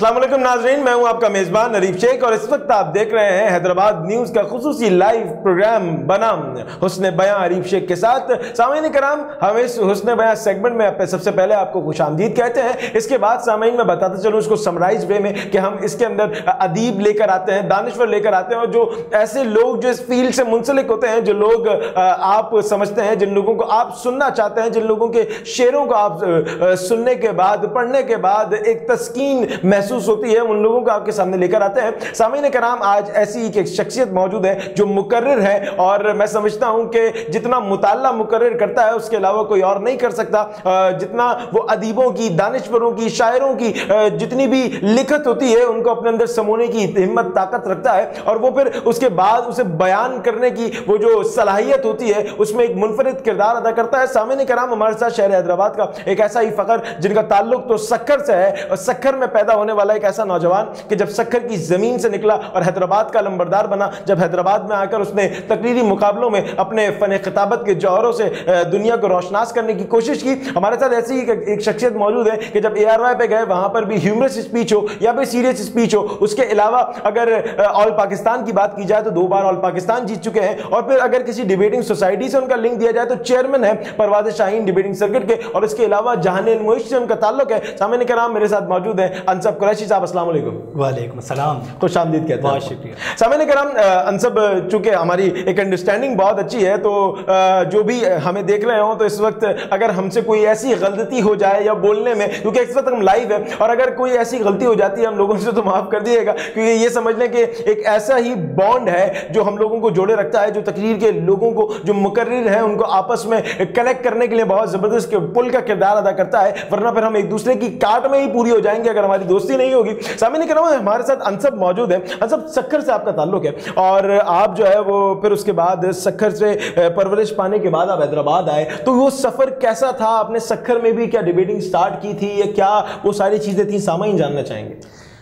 अस्सलाम वालेकुम नाज़रीन, मैं हूं आपका मेज़बान अरीफ शेख और इस वक्त आप देख रहे हैं हैदराबाद न्यूज़ का खुसूसी लाइव प्रोग्राम बनाम हुस्न बयां अरीफ शेख के साथ। सामीन कराम, हम इस हुस्न बयां सेगमेंट में सबसे पहले आपको खुशामदीद कहते हैं। इसके बाद सामीन में बताता चलूँ इसको समराइज वे में कि हम इसके अंदर अदीब लेकर आते हैं, दानिश्वर लेकर आते हैं और जो ऐसे लोग जो इस फील्ड से मुंसलिक होते हैं, जो लोग आप समझते हैं, जिन लोगों को आप सुनना चाहते हैं, जिन लोगों के शेरों को आप सुनने के बाद, पढ़ने के बाद एक तस्कीन महसूस होती है, उन लोगों को आपके सामने लेकर आते हैं। सामीन कराम, आज ऐसी एक शख्सियत मौजूद है जो मुकर्रिर है और मैं समझता हूं कि जितना मुताल्ला मुकर्रिर करता है उसके अलावा कोई और नहीं कर सकता। जितना वो अदीबों की, दानिश्वरों की, शायरों की जितनी भी लिखत होती है उनको अपने अंदर समोने की हिम्मत, ताकत रखता है और वो फिर उसके बाद उसे बयान करने की वो जो सलाहियत होती है उसमें एक मुनफरिद किरदार अदा करता है। सामीन कराम, हमारे साथ शहर हैदराबाद का एक ऐसा ही फखर जिनका ताल्लुक तो सक्खर से है और सक्खर में पैदा होने वाला एक ऐसा नौजवान कि जब सक्खर की जमीन से निकला और हैदराबाद का लंबरदार बना, जब हैदराबाद में आकर उसने तकरीरी मुकाबलों में अपने फन खिताबत के जौहरों से दुनिया को रोशनास करने की कोशिश की। हमारे साथ ऐसी ही एक शख्सियत मौजूद है कि जब ARY पे गए वहां पर भी ह्यूमरस स्पीच हो या फिर सीरियस स्पीच हो, उसके अलावा अगर ऑल पाकिस्तान की बात की जाए तो 2 बार ऑल पाकिस्तान जीत चुके हैं और फिर अगर किसी डिबेटिंग सोसाइटी से उनका लिंक दिया जाए तो चेयरमैन है परवाज़ शाहीन डिबेटिंग सर्किट के और इसके अलावा जहान-ए-मुइश से उनका ताल्लुक है। सामीन कराम, मेरे साथ मौजूद है अनसब कुरैशी साहब। अस्सलाम वालेकुम। वालेकुम सलाम। खुशामदीद कहते हैं। बहुत शुक्रिया। सामीन कराम, अनसब, चूंकि हमारी एक अंडरस्टैंडिंग बहुत अच्छी है तो जो भी हमें देख रहे हो तो इस वक्त अगर हमसे कोई ऐसी गलती हो जाए या बोलने में, क्योंकि इस वक्त हम लाइव है और अगर कोई ऐसी गलती हो जाती है हम लोगों से तो माफ कर दिएगा, क्योंकि ये समझ लें कि एक ऐसा ही बॉन्ड है जो हम लोगों को जोड़े रखता है, जो तकरीर के लोगों को, जो मुकर्रिर हैं, उनको आपस में कनेक्ट करने के लिए बहुत जबरदस्त पुल का किरदार अदा करता है, वरना फिर हम एक दूसरे की काट में ही पूरी हो जाएंगे अगर हमारी दोस्ती नहीं होगी। सामीन कराम, हमारे साथ अनसब मौजूद है। अनसब, सक्खर से आपका ताल्लुक है और आप जो है वो फिर उसके बाद सक्खर से परवरिश पाने के बाद आप हैदराबाद आए, तो वो सफर कैसा था? आपने सक्खर में भी क्या डिबेटिंग स्टार्ट की थी या क्या वो सारी चीजें थी? सामाइन जानना चाहेंगे।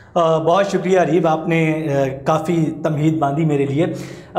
बहुत शुक्रिया अरीब, आपने काफ़ी तमहीद बांधी मेरे लिए।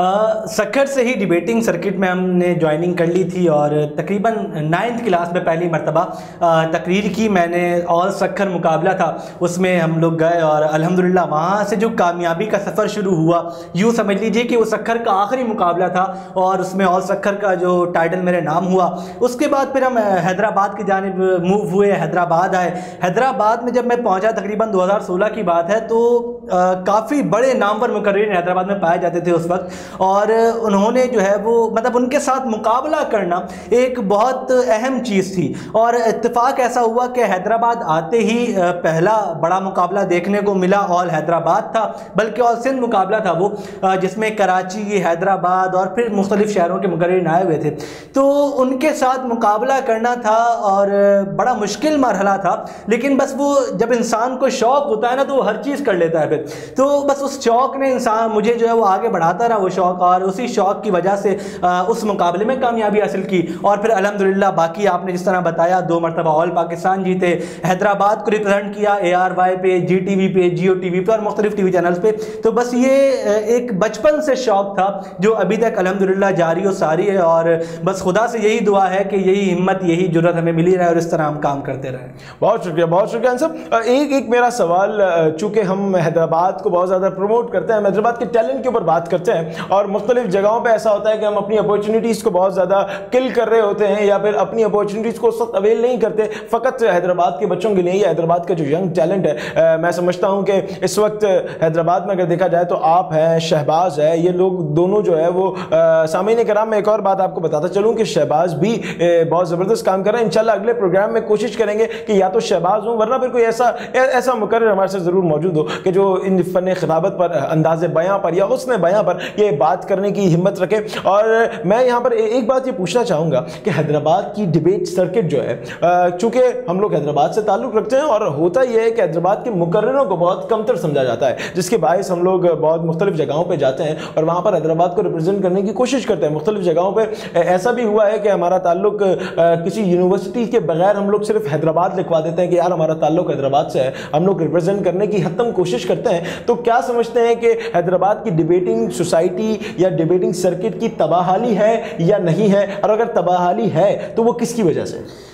सक्खर से ही डिबेटिंग सर्किट में हमने ज्वाइनिंग कर ली थी और तकरीबन 9th क्लास में पहली मरतबा तकरीर की मैंने। ऑल सक्खर मुकाबला था, उसमें हम लोग गए और अल्हम्दुलिल्लाह वहाँ से जो कामयाबी का सफ़र शुरू हुआ, यूँ समझ लीजिए कि वो सक्खर का आखिरी मुकाबला था और उसमें ऑल सक्खर का जो टाइटल मेरे नाम हुआ। उसके बाद फिर हम हैदराबाद की जानिब मूव हुए, हैदराबाद आए। हैदराबाद में जब मैं पहुँचा तकरीबन 2016 की बात है, तो काफ़ी बड़े नामवर मुकर्रिर हैदराबाद में पाए जाते थे उस वक्त और उन्होंने जो है वो मतलब उनके साथ मुकाबला करना एक बहुत अहम चीज़ थी और इत्तेफाक ऐसा हुआ कि हैदराबाद आते ही पहला बड़ा मुकाबला देखने को मिला ऑल हैदराबाद था, बल्कि ऑल सिंध मुकाबला था वो, जिसमें कराची, हैदराबाद और फिर मुख्तलिफ शहरों के मुकर्रिर आए हुए थे। तो उनके साथ मुकाबला करना था और बड़ा मुश्किल मरहला था, लेकिन बस वो जब इंसान को शौक़ होता है ना तो वो हर चीज़ कर लेता है फिर। तो बस उस शौक़ ने इंसान मुझे जो है वो आगे बढ़ाता रहा वो शौक़, और उसी शौक़ की वजह से उस मुकाबले में कामयाबी हासिल की और फिर अल्हम्दुलिल्लाह बाकी आपने जिस तरह बताया 2 मरतबा ऑल पाकिस्तान जीते, हैदराबाद को रिप्रेजेंट किया ARY पे, GTV पे, Jio TV पे और मुख्तलिफ TV चैनल्स पे। तो बस ये एक बचपन से शौक़ था जो अभी तक अल्हम्दुलिल्लाह जारी और सारी है और बस खुदा से यही दुआ है कि यही हिम्मत, यही जुर्रत हमें मिली रहे और इस तरह हम काम करते रहें। बहुत शुक्रिया, बहुत शुक्रिया सब। एक मेरा सवाल, चूँकि हम हैदराबाद को बहुत ज़्यादा प्रमोट करते हैं, हैदराबाद के टैलेंट के ऊपर बात करते हैं और मुख्तलिफ जगहों पे ऐसा होता है कि हम अपनी अपॉर्चुनिटीज़ को बहुत ज़्यादा किल कर रहे होते हैं या फिर अपनी अपॉर्चुनिटीज़ को सब अवेल नहीं करते, फ़कत हैदराबाद के बच्चों के लिए या हैदराबाद का जो यंग टैलेंट है। मैं समझता हूँ कि इस वक्त हैदराबाद में अगर देखा जाए तो आप हैं, शहबाज है, ये लोग दोनों जो है वो सामीन कराम, में एक और बात आपको बताता चलूँ कि शहबाज भी बहुत ज़बरदस्त काम कर रहे हैं। इंशाल्लाह अगले प्रोग्राम में कोशिश करेंगे कि या तो शहबाज हो वरना फिर कोई ऐसा मुकर्रिर हमारे साथ ज़रूर मौजूद हो कि जो इन फ़न खिताबत पर, अंदाज़े बयां पर या हुस्न बयां पर ये बात करने की हिम्मत रखे। और मैं यहाँ पर एक बात ये पूछना चाहूँगा कि हैदराबाद की डिबेट सर्किट जो है, चूँकि हम लोग हैदराबाद से ताल्लुक़ रखते हैं और होता यह है कि हैदराबाद के मुकर्रिरों को बहुत कमतर समझा जाता है, जिसके बायस हम लोग बहुत मुख्तलिफ जगहों पर जाते हैं और वहाँ पर हैदराबाद को रिप्रेजेंट करने की कोशिश करते हैं। मुख्तलिफ जगहों पर ऐसा भी हुआ है कि हमारा ताल्लुक़ किसी यूनिवर्सिटी के बगैर हम लोग सिर्फ हैदराबाद लिखवा देते हैं कि यार हमारा ताल्लुक़ हैदराबाद से है, हम लोग रिप्रेजेंट करने की हतम कोशिश करते हैं। तो क्या समझते हैं कि हैदराबाद की डिबेटिंग सोसाइटी या डिबेटिंग सर्किट की तबाहाली है या नहीं है, और अगर तबाहाली है तो वो किसकी वजह से?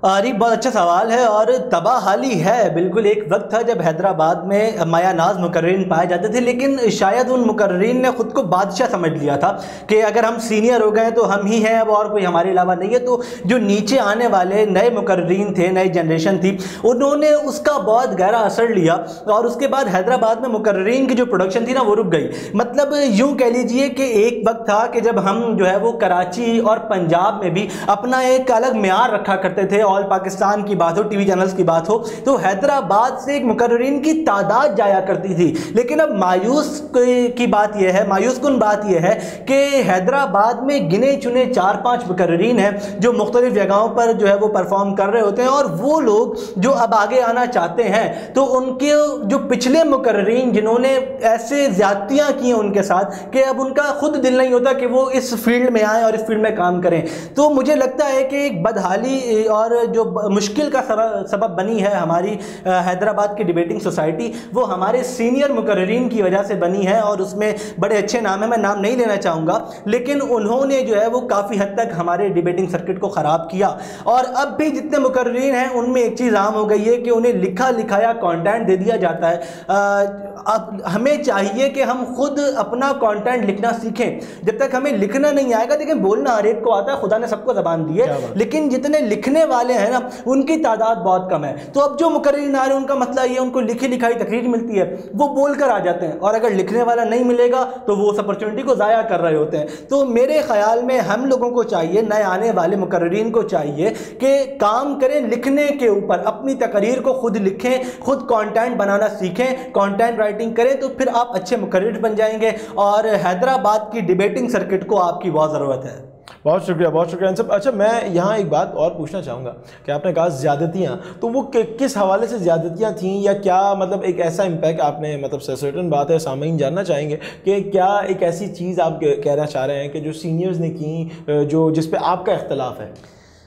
अरे बहुत अच्छा सवाल है और तबाहाली है। बिल्कुल एक वक्त था जब हैदराबाद में मायानाज मुकर्रिन पाए जाते थे, लेकिन शायद उन मुकर्रिन ने ख़ुद को बादशाह समझ लिया था कि अगर हम सीनियर हो गए तो हम ही हैं, अब और कोई हमारे अलावा नहीं है। तो जो नीचे आने वाले नए मुकर्रिन थे, नई जनरेशन थी, उन्होंने उसका बहुत गहरा असर लिया और उसके बाद हैदराबाद में मुकर्रिन की जो प्रोडक्शन थी ना वो रुक गई। मतलब यूँ कह लीजिए कि एक वक्त था कि जब हम जो है वो कराची और पंजाब में भी अपना एक अलग म्यार रखा करते थे। ऑल पाकिस्तान की बात हो, टीवी चैनल्स की बात हो, तो हैदराबाद से एक मुकर्रिन की तादाद जाया करती थी। लेकिन अब मायूस की बात यह है, मायूस कुन बात यह है कि हैदराबाद में गिने चुने 4-5 मुकर्रिन हैं जो मुख्तलिफ जगहों पर जो है वो परफॉर्म कर रहे होते हैं, और वो लोग जो अब आगे आना चाहते हैं तो उनके जो पिछले मुकर्रिन जिन्होंने ऐसे ज्यादतियां की हैं उनके साथ कि अब उनका खुद दिल नहीं होता कि वो इस फील्ड में आए और इस फील्ड में काम करें। तो मुझे लगता है कि एक बदहाली और जो मुश्किल का सबब बनी है हमारी हैदराबाद की डिबेटिंग सोसाइटी, वो हमारे सीनियर मुकर्रिन की वजह से बनी है। और उसमें बड़े अच्छे नाम हैं, मैं नाम नहीं लेना चाहूँगा, लेकिन उन्होंने जो है वो काफ़ी हद तक हमारे डिबेटिंग सर्किट को ख़राब किया। और अब भी जितने मुकर्रिन हैं उनमें एक चीज़ आम हो गई है कि उन्हें लिखा लिखाया कंटेंट दे दिया जाता है। अब हमें चाहिए कि हम खुद अपना कंटेंट लिखना सीखें। जब तक हमें लिखना नहीं आएगा, देखिए बोलना हर एक को आता है, खुदा ने सबको ज़बान दी है, लेकिन जितने लिखने वाले हैं ना उनकी तादाद बहुत कम है। तो अब जो मुकर्रिन आ रहे हैं उनका मतलब ये उनको लिखी लिखाई तकरीर मिलती है, वो बोल कर आ जाते हैं, और अगर लिखने वाला नहीं मिलेगा तो वो उस अपॉर्चुनिटी को ज़ाया कर रहे होते हैं। तो मेरे ख्याल में हम लोगों को चाहिए, नए आने वाले मुकर्रिन को चाहिए कि काम करें लिखने के ऊपर, अपनी तकरीर को खुद लिखें, खुद कंटेंट बनाना सीखें, कंटेंट राइटिंग करें, तो फिर आप अच्छे मुकर्रिर बन जाएंगे। और हैदराबाद की डिबेटिंग सर्किट को आपकी बहुत ज़रूरत है। बहुत शुक्रिया, बहुत शुक्रिया अंसब। अच्छा, मैं यहाँ एक बात और पूछना चाहूँगा कि आपने कहा ज़्यादतियाँ, तो वो किस हवाले से ज़्यादतियाँ थीं, या क्या मतलब एक ऐसा इम्पैक्ट आपने, मतलब सर्टेन बात है, सामीन जानना चाहेंगे कि क्या एक ऐसी चीज़ आप कहना चाह रहे हैं कि जो सीनियर्स ने की, जो जिस पे आपका इख्तलाफ है?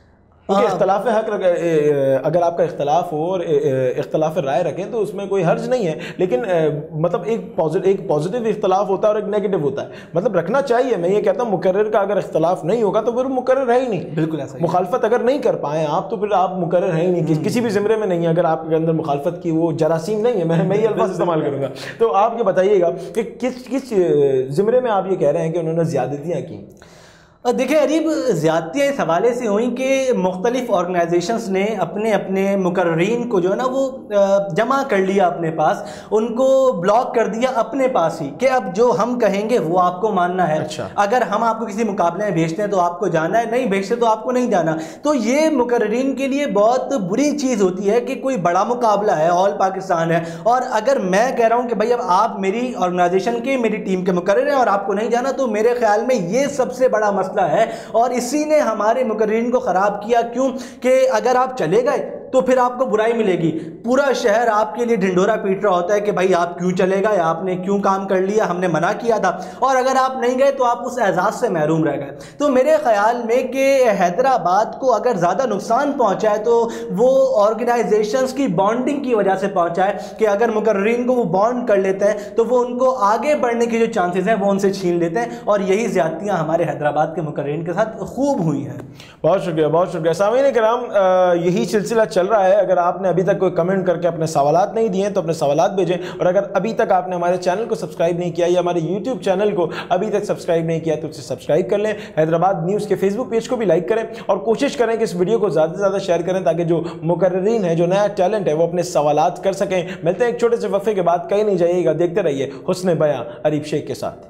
इख्तलाफ हक, अगर आपका इख्तलाफ हो और इख्तलाफ राय रखें तो उसमें कोई हर्ज नहीं है, लेकिन मतलब एक पॉजिटिव इख्तलाफ होता है और एक नेगेटिव होता है। मतलब रखना चाहिए। मैं ये कहता हूँ मुकर्रिर का अगर इख्तलाफ नहीं होगा तो फिर मुकर्रिर है ही नहीं। बिल्कुल ऐसा। मुखालफत अगर नहीं कर पाए आप तो फिर आप मुकर्रिर है ही नहीं, किसी भी ज़िमरे में नहीं है। अगर आपके अंदर मुखालफत की वो जरासीम नहीं है, मैं ये अल्फाज इस्तेमाल करूँगा। तो आप ये बताइएगा कि किस ज़िमरे में आप ये कह रहे हैं कि उन्होंने ज़्यादतियाँ की? देखिए अरीब, ज़्यादतियाँ इस हवाले से हुई कि मुख्तलिफ ऑर्गेनाइजेशंस ने अपने अपने मुकर्रिन को जो है ना वो जमा कर लिया अपने पास, उनको ब्लॉक कर दिया अपने पास ही कि अब जो हम कहेंगे वो आपको मानना है। अच्छा। अगर हम आपको किसी मुकाबले में भेजते हैं तो आपको जाना है, नहीं भेजते तो आपको नहीं जाना। तो ये मुकर्रिन के लिए बहुत बुरी चीज़ होती है कि कोई बड़ा मुकाबला है, ऑल पाकिस्तान है, और अगर मैं कह रहा हूँ कि भाई अब आप मेरी ऑर्गेनाइजेशन के, मेरी टीम के मुकर्रिर हैं और आपको नहीं जाना, तो मेरे ख्याल में ये सबसे बड़ा मसला है। और इसी ने हमारे मुकर्रिन को खराब किया। क्यों? कि अगर आप चले गए तो फिर आपको बुराई मिलेगी, पूरा शहर आपके लिए ढिंढोरा पीट रहा होता है कि भाई आप क्यों चले गए, आपने क्यों काम कर लिया, हमने मना किया था। और अगर आप नहीं गए तो आप उस एजाज़ से महरूम रह गए। तो मेरे ख्याल में कि हैदराबाद को अगर ज़्यादा नुकसान पहुंचा है तो वो ऑर्गेनाइजेशंस की बॉन्डिंग की वजह से पहुंचा है कि अगर मुकर्रिन को वो बॉन्ड कर लेते हैं तो वो उनको आगे बढ़ने के जो चांसेस हैं वो उनसे छीन लेते हैं। और यही ज़्यादतियाँ हमारे हैदराबाद के मुकर्रिन के साथ खूब हुई हैं। बहुत शुक्रिया, बहुत शुक्रिया। सामीन किराम, यही सिलसिला चल रहा है। अगर आपने अभी तक कोई कमेंट करके अपने सवालात नहीं दिए तो अपने सवालात भेजें, और अगर अभी तक आपने हमारे चैनल को सब्सक्राइब नहीं किया या हमारे यूट्यूब चैनल को अभी तक सब्सक्राइब नहीं किया तो उसे सब्सक्राइब कर लें। हैदराबाद न्यूज़ के फेसबुक पेज को भी लाइक करें और कोशिश करें कि इस वीडियो को ज़्यादा से ज़्यादा शेयर करें ताकि जो मुकर्रिरीन है, जो नया टैलेंट है, वो अपने सवालात कर सकें। मिलते हैं एक छोटे से वक्फे के बाद, कहीं नहीं जाइएगा, देखते रहिए हुस्न बयां अरीफ शेख के साथ।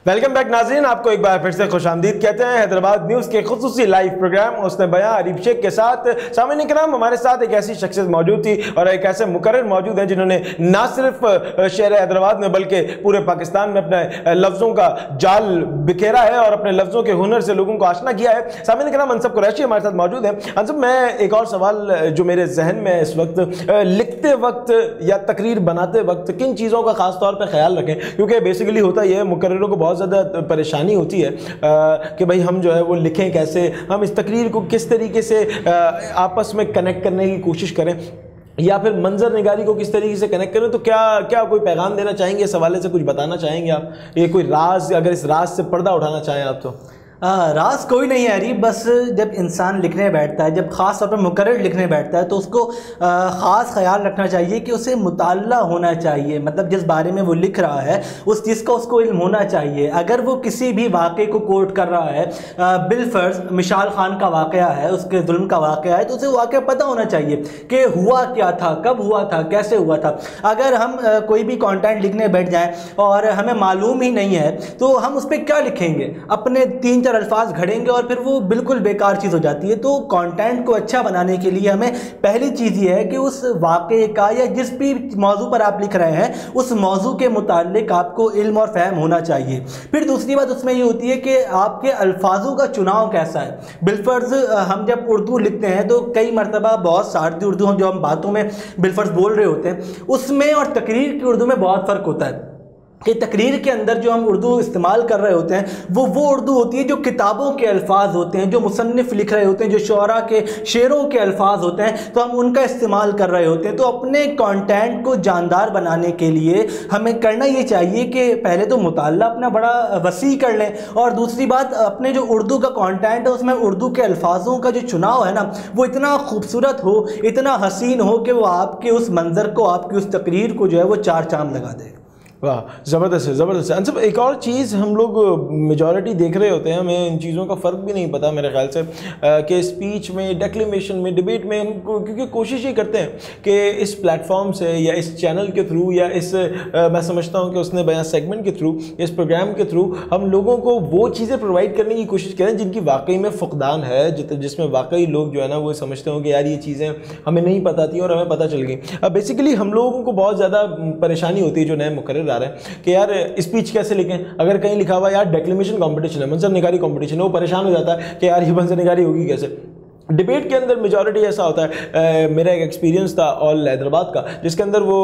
वेलकम बैक नाज़रीन, आपको एक बार फिर से खुशामदीद कहते हैं हैदराबाद न्यूज़ के खुसूसी लाइव प्रोग्राम हुस्न बयां आरिफ शेख के साथ। सामईन किराम, हमारे साथ एक ऐसी शख्सियत मौजूद थी और एक ऐसे मुकर्रर मौजूद हैं जिन्होंने ना सिर्फ शहर हैदराबाद में बल्कि पूरे पाकिस्तान में अपने लफ्ज़ों का जाल बिखेरा है और अपने लफ्ज़ों के हुनर से लोगों को आशना किया है। सामईन किराम, अनसब कुरैशी हमारे साथ मौजूद हैं। अनसब, मैं एक और सवाल जो मेरे जहन में इस वक्त, लिखते वक्त या तकरीर बनाते वक्त किन चीज़ों का ख़ास तौर पर ख्याल रखें? क्योंकि बेसिकली होता यह है, मुकर्ररों को बहुत ज़्यादा परेशानी होती है कि भाई हम जो है वो लिखें कैसे, हम इस तकरीर को किस तरीके से आपस में कनेक्ट करने की कोशिश करें, या फिर मंजर निगारी को किस तरीके से कनेक्ट करें। तो क्या कोई पैगाम देना चाहेंगे, इस हवाले से कुछ बताना चाहेंगे आप? ये कोई राज, अगर इस राज से पर्दा उठाना चाहें आप तो? राज कोई नहीं है अरीब, बस जब इंसान लिखने बैठता है, जब ख़ास तौर पर मुकर्रर लिखने बैठता है, तो उसको ख़ास ख्याल रखना चाहिए कि उसे मुताल्ला होना चाहिए। मतलब जिस बारे में वो लिख रहा है उस चीज़ का उसको इल्म होना चाहिए। अगर वो किसी भी वाक़े को कोट कर रहा है, बिलफर्ज मिशाल खान का वाक़या है, उसके जुल्म का वाक़या है, तो उसे वाक़या पता होना चाहिए कि हुआ क्या था, कब हुआ था, कैसे हुआ था। अगर हम कोई भी कंटेंट लिखने बैठ जाएं और हमें मालूम ही नहीं है तो हम उस पर क्या लिखेंगे? अपने 3-4 अल्फाज घड़ेंगे और फिर वो बिल्कुल बेकार चीज़ हो जाती है। तो कंटेंट को अच्छा बनाने के लिए हमें पहली चीज़ ये है कि उस वाक़े का या जिस भी मौजू पर आप लिख रहे हैं उस मौजू के मुताल्लिक आपको इल्म और फहम होना चाहिए। फिर दूसरी बात उसमें ये होती है कि आपके अल्फाजों का चुनाव कैसा है। बिलफर्ज हम जब उर्दू लिखते हैं तो कई मरतबा बहुत सार्थी उर्दू हम जो हम बातों में बिलफर्ज बोल रहे होते हैं उसमें और तकरीर की उर्दू में बहुत फ़र्क होता है कि तकरीर के अंदर जो हम उर्दू इस्तेमाल कर रहे होते हैं वो उर्दू होती है जो किताबों के अल्फाज होते हैं, जो मुसन्निफ़ लिख रहे होते हैं, जो शुअरा के शेरों के अल्फाज होते हैं, तो हम उनका इस्तेमाल कर रहे होते हैं। तो अपने कंटेंट को जानदार बनाने के लिए हमें करना ये चाहिए कि पहले तो मुताल्ला अपना बड़ा वसी कर लें, और दूसरी बात अपने जो उर्दू का कंटेंट है उसमें उर्दू के अल्फाजों का जो चुनाव है ना वो इतना खूबसूरत हो, इतना हसीन हो कि वो आपके उस मंज़र को, आपकी उस तकरीर को जो है वो चार चांद लगा दे। वाह, ज़बरदस्त है, ज़बरदस्त है। अंसब, एक और चीज़ हम लोग मेजॉरिटी देख रहे होते हैं, हमें इन चीज़ों का फ़र्क भी नहीं पता मेरे ख्याल से कि स्पीच में, डेक्लेमेशन में, डिबेट में हम क्योंकि कोशिश ही करते हैं कि इस प्लेटफॉर्म से या इस चैनल के थ्रू या इस मैं समझता हूँ कि उसने बयां सेगमेंट के थ्रू, इस प्रोग्राम के थ्रू हम लोगों को वो चीज़ें प्रोवाइड करने की कोशिश करें जिनकी वाकई में फ़ुक़दान है, जिसमें वाकई लोग जो है ना वो समझते हो कि यार ये चीज़ें हमें नहीं पता थी और हमें पता चल गई। अब बेसिकली हम लोगों को बहुत ज़्यादा परेशानी होती है जो नए मुकर्रर आ रहे हैं कि यार स्पीच कैसे लिखें। अगर कहीं लिखा हुआ यार डेक्लेमेशन कंपटीशन है, मंजर निगारी कंपटीशन है, वो परेशान हो जाता है कि यार ये मंजर निगारी होगी कैसे। डिबेट के अंदर मेजॉरिटी ऐसा होता है, मेरा एक एक्सपीरियंस था ऑल हैदराबाद का जिसके अंदर वो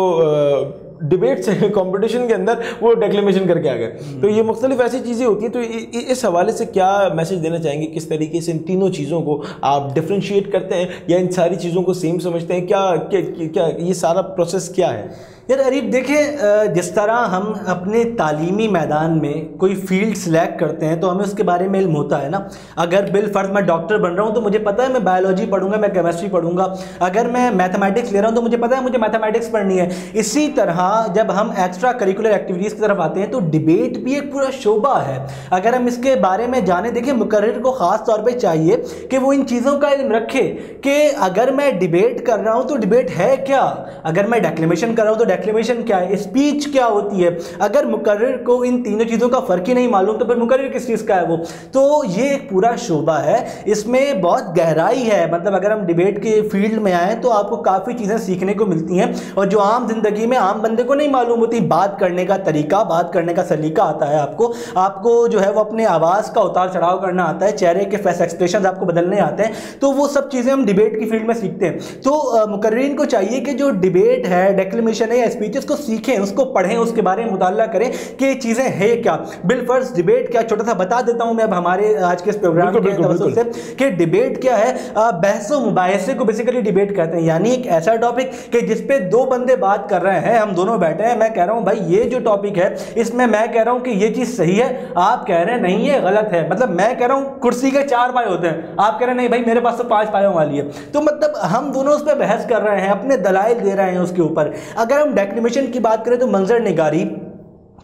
डिबेट से कंपटीशन के अंदर वो डेक्लेमेशन करके आ गए। तो ये मुख्तलिफ ऐसी चीज़ें होती हैं। तो इस हवाले से क्या मैसेज देना चाहेंगे, किस तरीके से इन तीनों चीज़ों को आप डिफ्रेंशिएट करते हैं या इन सारी चीज़ों को सेम समझते हैं? क्या ये सारा प्रोसेस क्या है? यार अरीब देखें, जिस तरह हम अपने तालीमी मैदान में कोई फील्ड सेलेक्ट करते हैं तो हमें उसके बारे में इल्म होता है ना। अगर बिलफर्ज मैं डॉक्टर बन रहा हूँ तो मुझे पता है मैं बायोलॉजी पढ़ूंगा, मैं केमिस्ट्री पढ़ूंगा। अगर मैं मैथमेटिक्स ले रहा हूँ तो मुझे पता है मुझे मैथमेटिक्स पढ़नी है। इसी तरह जब हम एक्स्ट्रा करिकुलर एक्टिविटीज़ की तरफ आते हैं तो डिबेट भी एक पूरा शोबा है। अगर हम इसके बारे में जाने, देखिए मुकर्रर को ख़ास तौर पर चाहिए कि वो इन चीज़ों का इल्म रखे कि अगर मैं डिबेट कर रहा हूँ तो डिबेट है क्या, अगर मैं डेक्लेमेशन कर रहा हूँ तो डेक्लेमेशन क्या है, स्पीच क्या होती है। अगर मुकर्रर को इन तीनों चीज़ों का फ़र्क ही नहीं मालूम तो फिर मुकर्रर किस चीज़ का है वो। तो ये एक पूरा शोबा है, इसमें बहुत गहराई है। मतलब अगर हम डिबेट के फील्ड में आए तो आपको काफ़ी चीज़ें सीखने को मिलती हैं और जो आम जिंदगी में आम बंदे को नहीं मालूम होती। बात करने का तरीका, बात करने का सलीका आता है आपको जो है वो अपने आवाज़ का उतार चढ़ाव करना आता है, चेहरे के फेस एक्सप्रेशन आपको बदलने आते हैं। तो वो सब चीज़ें हम डिबेट की फील्ड में सीखते हैं। तो मुकर्रीन को चाहिए कि जो डिबेट है, डेक्लेमेशन है या स्पीच, उसको सीखें, उसको पढ़ें, उसके बारे में मुताला करें कि ये चीज़ें हैं क्या। बिलफर्ज डिबेट क्या, छोटा सा बता देता हूं मैं अब हमारे आज के इस प्रोग्राम के तवज्जुह से कि डिबेट क्या है। बहस व मुबाहिसे को बेसिकली डिबेट कहते हैं, यानी एक ऐसा टॉपिक कि जिस पे दो बंदे बात कर रहे हैं, हम दोनों बैठे हैं, मैं कह रहा हूं भाई ये जो टॉपिक है इसमें मैं कह रहा हूं कि ये चीज़ सही है, आप कह रहे हैं नहीं ये गलत है। मतलब मैं कह रहा हूं कुर्सी के 4 पाए होते हैं, आप कह रहे हैं नहीं भाई मेरे पास तो 5 पायों वाली है। तो मतलब हम दोनों उस पर बहस कर रहे हैं, अपने दलाइल दे रहे हैं उसके ऊपर। अगर हम डेक्लेमेशन की बात करें तो मंजर निगारी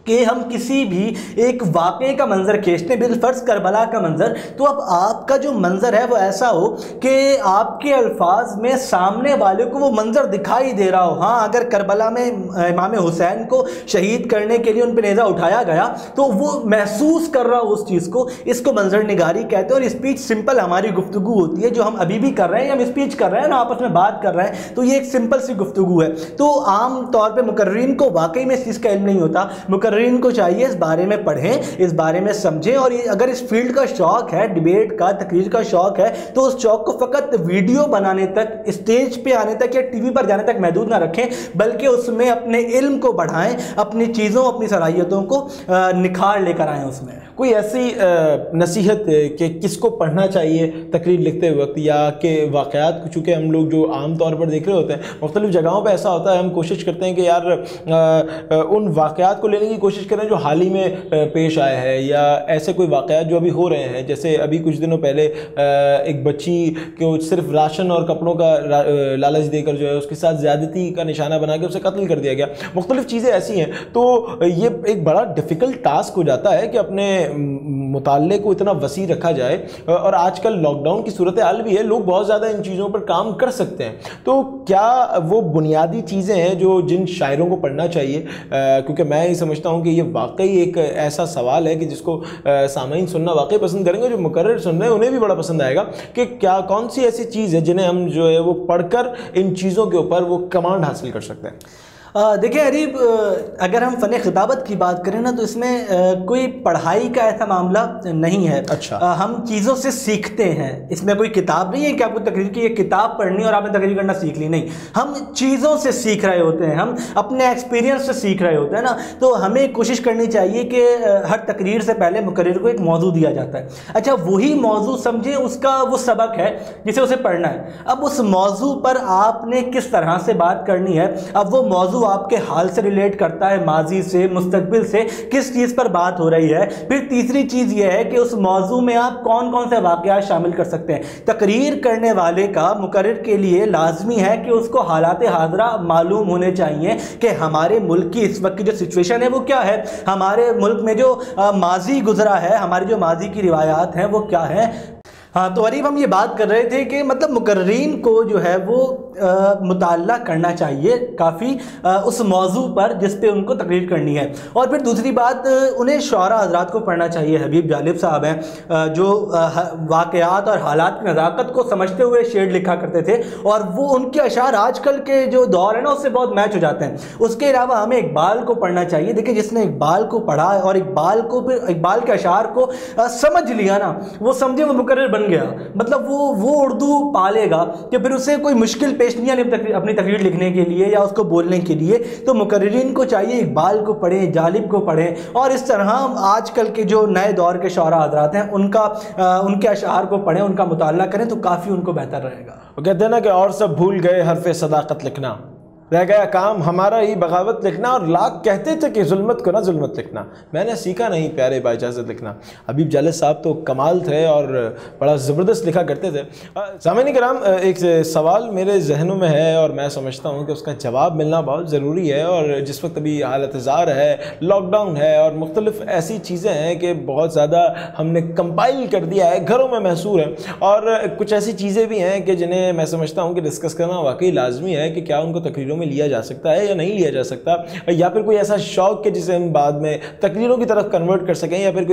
कि हम किसी भी एक वाक़े का मंजर खींचते हैं, बिलफर्ज करबला का मंजर, तो अब आपका जो मंजर है वो ऐसा हो कि आपके अल्फाज में सामने वाले को वो मंजर दिखाई दे रहा हो। हाँ, अगर करबला में इमाम हुसैन को शहीद करने के लिए उन पर नेज़ा उठाया गया तो वो महसूस कर रहा हो उस चीज़ को, इसको मंजर निगारी कहते हैं। और स्पीच सिंपल हमारी गुफ्तगू होती है जो हम अभी भी कर रहे हैं, हम स्पीच कर रहे हैं ना, आपस में बात कर रहे हैं, तो ये एक सिंपल सी गुफ्तगू है। तो आम तौर पर मुकर्रीन को वाकई में इस चीज़ का इल्म नहीं होता। मुकर्रीन को चाहिए इस बारे में पढ़ें, इस बारे में समझें, और अगर इस फील्ड का शौक है, डिबेट का, तकरीर का शौक है, तो उस शौक को फ़कत वीडियो बनाने तक, स्टेज पे आने तक या टीवी पर जाने तक महदूद ना रखें, बल्कि उसमें अपने इल्म को बढ़ाएं, अपनी चीज़ों, अपनी सलाहियतों को निखार लेकर आएँ उसमें। कोई ऐसी नसीहत कि किसको पढ़ना चाहिए तकरीर लिखते वक्त, या कि वाक़यात, चूँकि हम लोग जो आम तौर पर देख रहे होते हैं मुख्तलिफ़ जगहों पे ऐसा होता है, हम कोशिश करते हैं कि यार उन वाक़यात को लेने की कोशिश करें जो हाल ही में पेश आए हैं, या ऐसे कोई वाक़यात जो अभी हो रहे हैं। जैसे अभी कुछ दिनों पहले एक बच्ची को सिर्फ राशन और कपड़ों का लालच देकर जो है उसके साथ ज़्यादती का निशाना बना के उसे कत्ल कर दिया गया। मुख्तलिफ़ चीज़ें ऐसी हैं, तो ये एक बड़ा डिफ़िकल्ट टास्क हो जाता है कि अपने मुताल्ले को इतना वसी रखा जाए। और आजकल लॉकडाउन की सूरत हाल भी है, लोग बहुत ज़्यादा इन चीज़ों पर काम कर सकते हैं, तो क्या वो बुनियादी चीज़ें हैं जो जिन शायरों को पढ़ना चाहिए? क्योंकि मैं ये समझता हूँ कि ये वाकई एक ऐसा सवाल है कि जिसको सामईन सुनना वाकई पसंद करेंगे, जो मुकर्रर सुन रहे हैं उन्हें भी बड़ा पसंद आएगा कि क्या कौन सी ऐसी चीज़ है जिन्हें हम जो है वो पढ़कर इन चीज़ों के ऊपर वो कमांड हासिल कर सकते हैं। देखिए अरीब, अगर हम फ़न ख़िताबत की बात करें ना, तो इसमें कोई पढ़ाई का ऐसा मामला नहीं है। अच्छा, हम चीज़ों से सीखते हैं, इसमें कोई किताब नहीं है कि आपको तकरीर की एक किताब पढ़नी और आपने तकरीर करना सीख ली, नहीं, हम चीज़ों से सीख रहे होते हैं, हम अपने एक्सपीरियंस से सीख रहे होते हैं ना। तो हमें कोशिश करनी चाहिए कि हर तकरीर से पहले मुकर्रिर को एक मौजू दिया जाता है, अच्छा वही मौजू समझे उसका वो सबक है जिसे उसे पढ़ना है। अब उस मौजू पर आपने किस तरह से बात करनी है, अब वो मौजू आपके हाल से रिलेट करता है, माजी से, मुस्तकबिल से, किस चीज़ पर बात हो रही है। फिर तीसरी चीज़ यह है कि उस मौजू में आप कौन कौन से वाक़यात शामिल कर सकते हैं। तकरीर करने वाले का, मुकर्रिर के लिए लाजमी है कि उसको हालात हाज़रा मालूम होने चाहिए कि हमारे मुल्क की इस वक्त की जो सिचुएशन है वो क्या है, हमारे मुल्क में जो माजी गुजरा है, हमारी जो माजी की रिवायात हैं वो क्या है। हाँ, तो अरीब हम ये बात कर रहे थे कि मतलब मुकर्रीन को जो है वो मुताल्ला करना चाहिए काफ़ी उस मौजू पर जिस पे उनको तकरीर करनी है। और फिर दूसरी बात, उन्हें शुअरा हज़रात को पढ़ना चाहिए। हबीब जालिब साहब हैं जो वाक़यात और हालात की नज़ाकत को समझते हुए शेर लिखा करते थे, और वो उनके अशार आजकल के जो दौर है ना उससे बहुत मैच हो जाते हैं। उसके अलावा हमें इकबाल को पढ़ना चाहिए। देखिए, जिसने इकबाल को पढ़ा और इकबाल को फिर इकबाल के अशार को समझ लिया ना, वो समझे वो मुकर्रिर बन गया। मतलब वो उर्दू पालेगा कि फिर उसे कोई मुश्किल पेश नहीं आनी अपनी तकरीर लिखने के लिए या उसको बोलने के लिए। तो मुकर्रिरीन को चाहिए इकबाल को पढ़ें, जालिब को पढ़ें, और इस तरह आजकल के जो नए दौर के शुअरा हज़रात हैं उनके अशार को पढ़ें, उनका मुताला करें, तो काफ़ी उनको बेहतर रहेगा। वो कहते हैं ना कि और सब भूल गए हरफ़े सदाकत लिखना, रह गया काम हमारा ही बगावत लिखना, और लाख कहते थे कि जुल्मत को ना जुल्मत लिखना, मैंने सीखा नहीं प्यारे बाइजाज़त लिखना। हबीब जालिब साहब तो कमाल थे और बड़ा ज़बरदस्त लिखा करते थे। सामईन किराम, एक सवाल मेरे जहनों में है और मैं समझता हूँ कि उसका जवाब मिलना बहुत ज़रूरी है। और जिस वक्त अभी हालत ज़ार है, लॉकडाउन है और मुख्तलिफ़ ऐसी चीज़ें हैं कि बहुत ज़्यादा हमने कंपाइल कर दिया है, घरों में महसूर है, और कुछ ऐसी चीज़ें भी हैं कि जिन्हें मैं समझता हूँ कि डिस्कस करना वाकई लाजमी है कि क्या उनको तकरीरों लिया जा सकता है या नहीं लिया जा सकता, या फिर कोई ऐसा शौक है जिसे हम बाद में तकरीरों की तरफ कन्वर्ट कर सकें, या फिर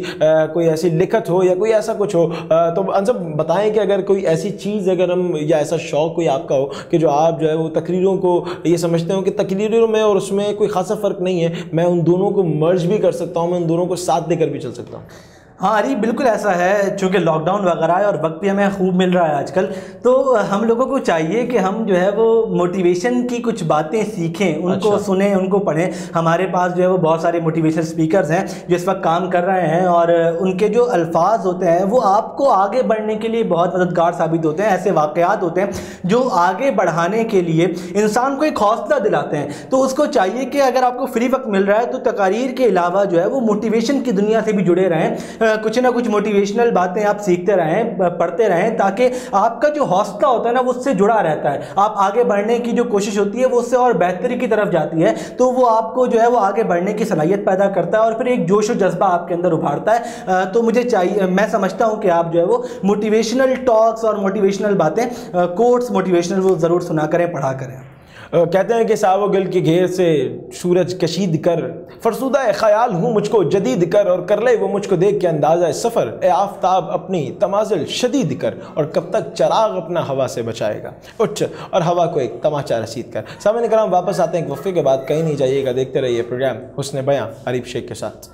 कोई ऐसी लिखत हो या कोई ऐसा कुछ हो। तो अनसब बताएं कि अगर कोई ऐसी चीज़ अगर हम, या ऐसा शौक कोई आपका हो कि जो आप जो है वो तकरीरों को ये समझते हो कि तकरीरों में और उसमें कोई खासा फ़र्क नहीं है, मैं उन दोनों को मर्ज भी कर सकता हूँ, मैं उन दोनों को साथ देकर भी चल सकता हूँ। हाँ अरे बिल्कुल ऐसा है, चूँकि लॉकडाउन वगैरह है और वक्त भी हमें खूब मिल रहा है आजकल, तो हम लोगों को चाहिए कि हम जो है वो मोटिवेशन की कुछ बातें सीखें, उनको सुनें, उनको पढ़ें। हमारे पास जो है वो बहुत सारे मोटिवेशन स्पीकर्स हैं जो इस वक्त काम कर रहे हैं, और उनके जो अल्फाज होते हैं वो आपको आगे बढ़ने के लिए बहुत मददगार साबित होते हैं। ऐसे वाक़यात होते हैं जो आगे बढ़ाने के लिए इंसान को एक हौसला दिलाते हैं। तो उसको चाहिए कि अगर आपको फ्री वक्त मिल रहा है तो तकारीर के अलावा जो है वो मोटिवेशन की दुनिया से भी जुड़े रहें। कुछ ना कुछ मोटिवेशनल बातें आप सीखते रहें, पढ़ते रहें, ताकि आपका जो हौसला होता है ना वो उससे जुड़ा रहता है। आप आगे बढ़ने की जो कोशिश होती है वो उससे और बेहतरी की तरफ जाती है, तो वो आपको जो है वो आगे बढ़ने की सलाहियत पैदा करता है और फिर एक जोश और जज्बा आपके अंदर उभारता है। तो मुझे चाहिए, मैं समझता हूँ कि आप जो है वो मोटिवेशनल टॉक्स और मोटिवेशनल बातें, कोट्स मोटिवेशनल, वो ज़रूर सुना करें, पढ़ा करें। कहते हैं कि सावो गिल के घेर से सूरज कशीद कर, फरसुदा ख्याल हूँ मुझको जदीद कर, और कर ले वो मुझको देख के अंदाज़ा सफ़र, ए आफ्ताब अपनी तमाज़ुल शदीद कर, और कब तक चराग अपना हवा से बचाएगा, उठ और हवा को एक तमाचा रसीद कर। सामने कराम वापस आते हैं एक वक्फे के बाद, कहीं नहीं जाइएगा, देखते रहिए प्रोग्राम हुस्न बयां आरिफ शेख के साथ।